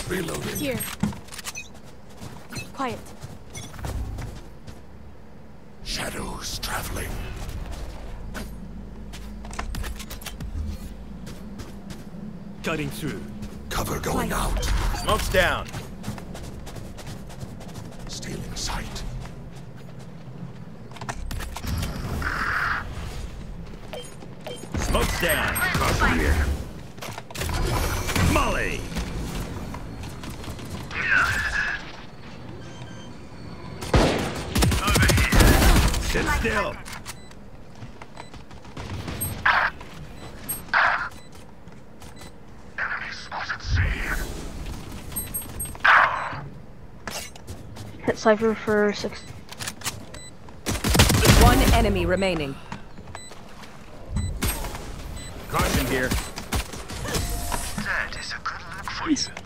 Reloading. Here. Quiet. Shadows traveling. Cutting through. Cover going out. Smoke's down. Stealing sight. Smoke's down. Cover here. Molly. Over here. Sit still. Enemy spotted C. Hit Cypher for 6. One enemy remaining. Caution here. That is a good look for you.